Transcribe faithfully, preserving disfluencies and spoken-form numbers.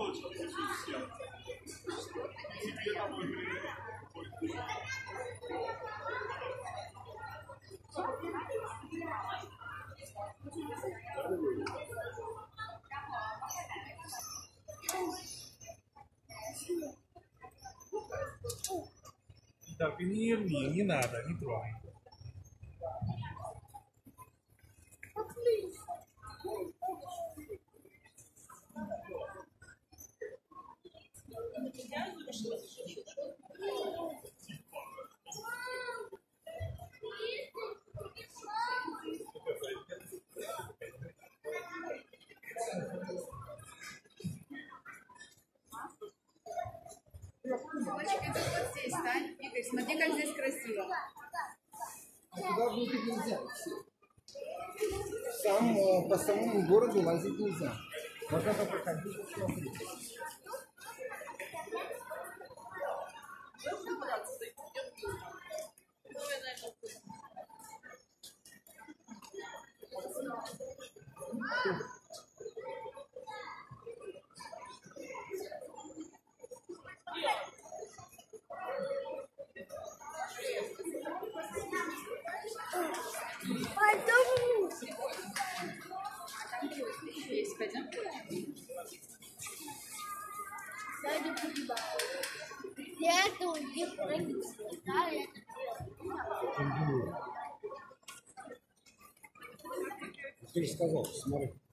Так, не рви, не надо, не трогай. Вот здесь, Тань. Игорь, смотри, как здесь красиво. А туда внутрь нельзя. Сам э, по самому городу лазить нельзя. Можно только ходить и смотреть. Пойдем. Ты же сказал, смотри.